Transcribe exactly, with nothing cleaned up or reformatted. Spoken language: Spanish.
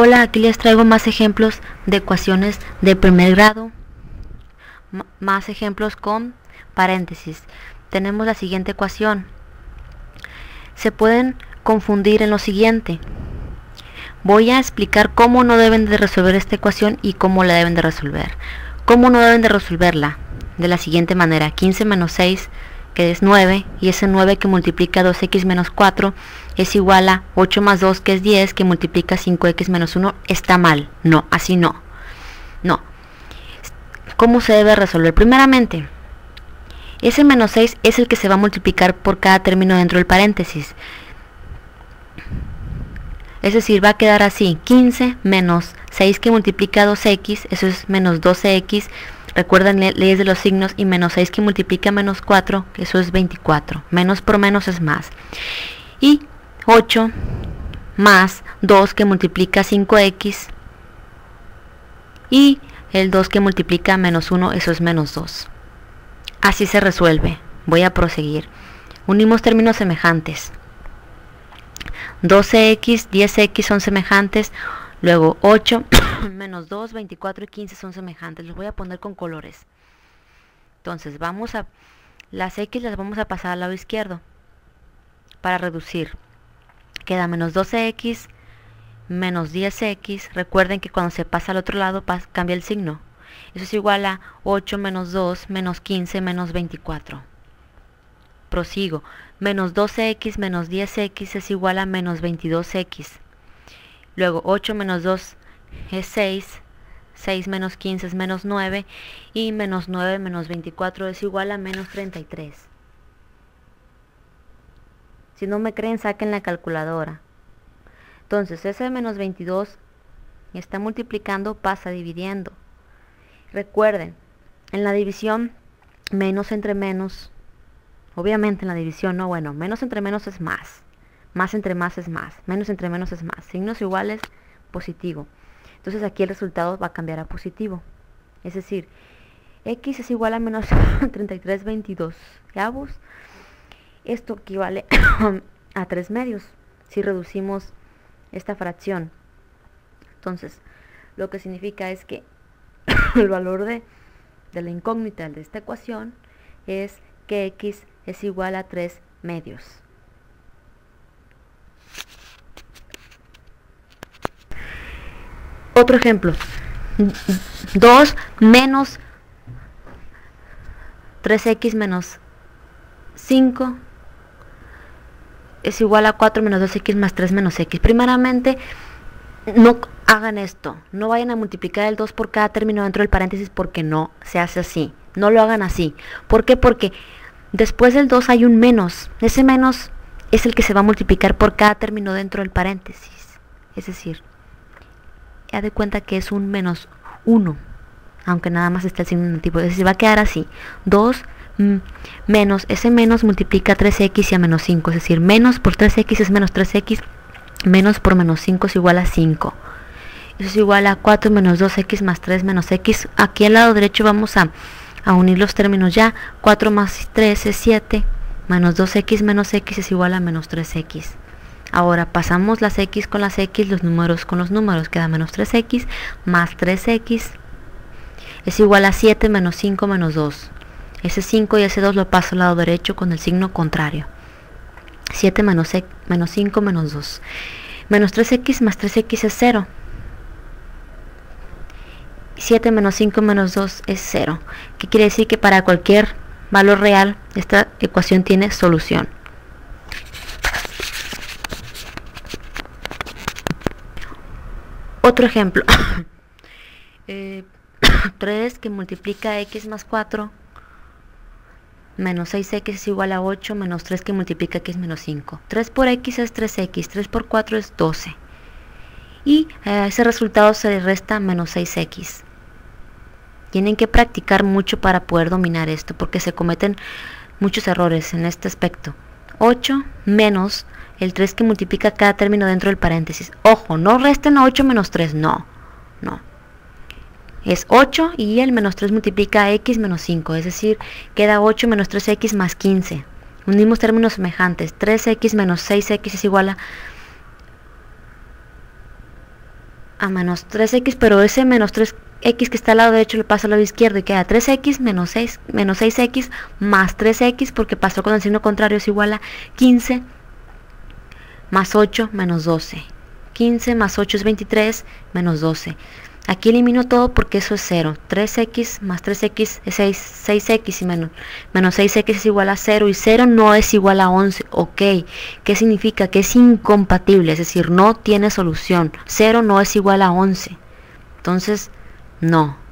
Hola, aquí les traigo más ejemplos de ecuaciones de primer grado, M más ejemplos con paréntesis. Tenemos la siguiente ecuación. Se pueden confundir en lo siguiente. Voy a explicar cómo no deben de resolver esta ecuación y cómo la deben de resolver. ¿Cómo no deben de resolverla? De la siguiente manera: quince menos seis, que es nueve, y ese nueve que multiplica dos equis menos cuatro es igual a ocho más dos, que es diez, que multiplica cinco equis menos uno. Está mal. No, así no. No. ¿Cómo se debe resolver? Primeramente, ese menos seis es el que se va a multiplicar por cada término dentro del paréntesis. Es decir, va a quedar así: quince menos seis que multiplica dos equis, eso es menos doce equis. Recuerden leyes de los signos. Y menos seis que multiplica menos cuatro, que eso es veinticuatro. Menos por menos es más. Y ocho más dos que multiplica cinco equis. Y el dos que multiplica menos uno, eso es menos dos. Así se resuelve. Voy a proseguir. Unimos términos semejantes. doce equis, diez equis son semejantes. Luego ocho menos dos, veinticuatro y quince son semejantes. Los voy a poner con colores. Entonces vamos a... Las x las vamos a pasar al lado izquierdo para reducir. Queda menos doce equis, menos diez equis. Recuerden que cuando se pasa al otro lado cambia el signo. Eso es igual a ocho menos dos, menos quince, menos veinticuatro. Prosigo. Menos doce equis menos diez equis es igual a menos veintidós equis. Luego ocho menos dos es seis, seis menos quince es menos nueve, y menos nueve menos veinticuatro es igual a menos treinta y tres. Si no me creen, saquen la calculadora. Entonces ese menos veintidós está multiplicando, pasa dividiendo. Recuerden, en la división, menos entre menos, obviamente en la división, no, bueno, menos entre menos es más. Más entre más es más, menos entre menos es más. Signos iguales, positivo. Entonces aquí el resultado va a cambiar a positivo. Es decir, x es igual a menos treinta y tres veintidós. ¿Avos? Esto equivale a tres medios si reducimos esta fracción. Entonces, lo que significa es que el valor de, de la incógnita de esta ecuación es que x es igual a tres medios. Otro ejemplo: dos menos tres equis menos cinco es igual a cuatro menos dos equis más tres menos x. Primeramente, no hagan esto. No vayan a multiplicar el dos por cada término dentro del paréntesis, porque no se hace así. No lo hagan así. ¿Por qué? Porque después del dos hay un menos. Ese menos es el que se va a multiplicar por cada término dentro del paréntesis. Es decir, haz de cuenta que es un menos uno, aunque nada más está el signo negativo. Es decir, va a quedar así: dos menos, ese menos multiplica tres equis y a menos cinco. Es decir, menos por tres equis es menos tres equis, menos por menos cinco es igual a cinco. Eso es igual a cuatro menos dos equis más tres menos x. Aquí al lado derecho vamos a, a unir los términos ya. cuatro más tres es siete, menos dos equis menos x es igual a menos tres equis. Ahora pasamos las x con las x, los números con los números. Queda menos tres equis más tres equis es igual a siete menos cinco menos dos. Ese cinco y ese dos lo paso al lado derecho con el signo contrario. siete menos, menos cinco menos dos. Menos tres equis más tres equis es cero. siete menos cinco menos dos es cero. ¿Qué quiere decir? Que para cualquier valor real esta ecuación tiene solución. Otro ejemplo. eh, tres que multiplica x más cuatro menos seis equis es igual a ocho, menos tres que multiplica x menos cinco. tres por x es tres equis, tres por cuatro es doce. Y a ese resultado se le resta menos seis equis. Tienen que practicar mucho para poder dominar esto, porque se cometen muchos errores en este aspecto. ocho menos el tres que multiplica cada término dentro del paréntesis. Ojo, no resten a ocho menos tres, no, no. Es ocho y el menos tres multiplica a x menos cinco, es decir, queda ocho menos tres equis más quince. Unimos términos semejantes. tres equis menos seis equis es igual a a menos tres x, pero ese menos tres x que está al lado derecho le pasa al lado izquierdo y queda tres x menos seis, menos seis x más tres x, porque pasó con el signo contrario, es igual a quince más ocho menos doce. quince más ocho es veintitrés menos doce. Aquí elimino todo porque eso es cero. tres x más tres x es seis, seis x y menos, menos seis x es igual a cero, y cero no es igual a once. Ok, ¿qué significa? Que es incompatible, es decir, no tiene solución. cero no es igual a once. Entonces, no.